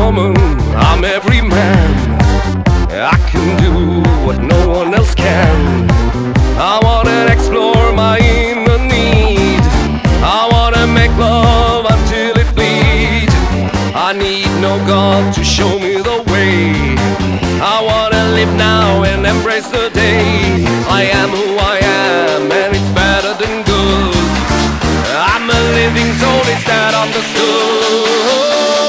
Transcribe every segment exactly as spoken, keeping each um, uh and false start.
woman, I'm every man. I can do what no one else can. I wanna explore my inner need. I wanna make love until it bleeds. I need no God to show me the way. I wanna live now and embrace the day. I am who I am and it's better than good. I'm a living soul, it's that understood.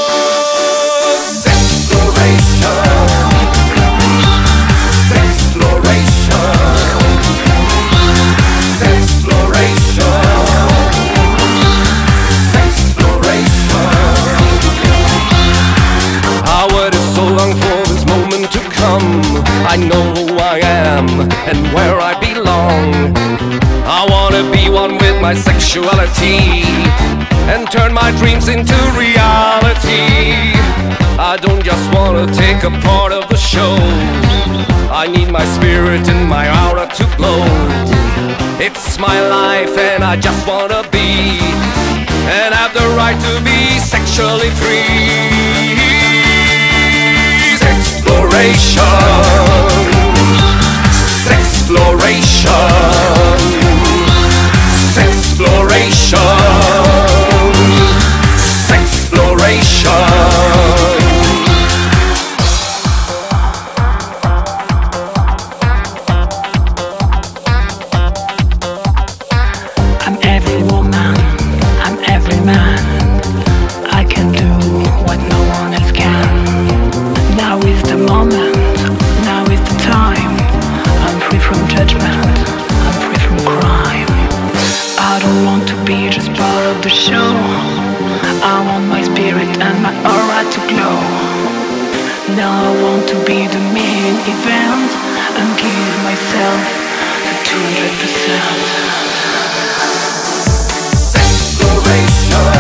I know who I am and where I belong. I wanna be one with my sexuality and turn my dreams into reality. I don't just wanna take a part of the show. I need my spirit and my aura to glow. It's my life and I just wanna be and have the right to be sexually free. Sexploration, sexploration, sexploration, sexploration. I'm every woman, I'm every man. I can do what no one else can. Now is the moment, now is the time. I'm free from judgment, I'm free from crime. I don't want to be just part of the show. I want my spirit and my aura to glow. Now I want to be the main event and give myself to two hundred percent. Sexploration.